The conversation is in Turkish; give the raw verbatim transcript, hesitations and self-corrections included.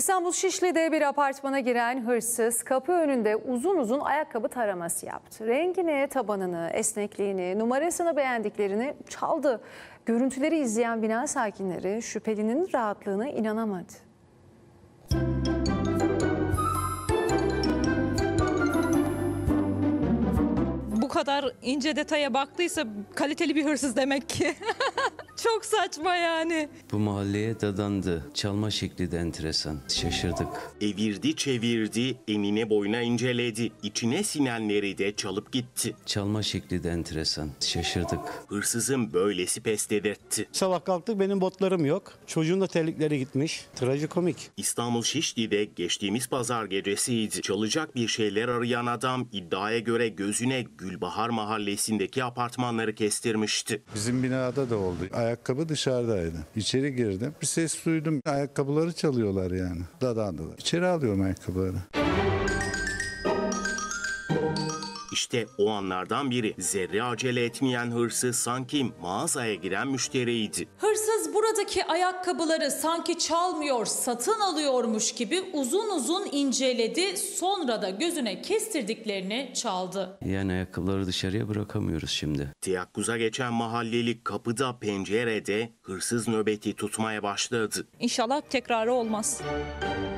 İstanbul Şişli'de bir apartmana giren hırsız kapı önünde uzun uzun ayakkabı taraması yaptı. Rengini, tabanını, esnekliğini, numarasını beğendiklerini çaldı. Görüntüleri izleyen bina sakinleri şüphelinin rahatlığına inanamadı. Bu kadar ince detaya baktıysa kaliteli bir hırsız demek ki. Çok saçma yani. Bu mahalleye dadandı. Çalma şekli de enteresan. Şaşırdık. Evirdi çevirdi, enine boyuna inceledi. İçine sinenleri de çalıp gitti. Çalma şekli de enteresan. Şaşırdık. Hırsızın böylesi pes dedirtti. Sabah kalktık, benim botlarım yok. Çocuğun da terlikleri gitmiş. Trajikomik. İstanbul Şişli'de geçtiğimiz pazar gecesiydi. Çalacak bir şeyler arayan adam iddiaya göre gözüne Gülbahar mahallesindeki apartmanları kestirmişti. Bizim binada da oldu. Ayakkabı dışarıdaydı. İçeri girdim. Bir ses duydum. Ayakkabıları çalıyorlar yani. Dadandılar. İçeri alıyorum ayakkabıları. İşte o anlardan biri. Zerre acele etmeyen hırsız sanki mağazaya giren müşteriydi. Hırsız buradaki ayakkabıları sanki çalmıyor, satın alıyormuş gibi uzun uzun inceledi. Sonra da gözüne kestirdiklerini çaldı. Yani ayakkabıları dışarıya bırakamıyoruz şimdi. Teyakkuza geçen mahalleli kapıda pencerede hırsız nöbeti tutmaya başladı. İnşallah tekrarı olmaz.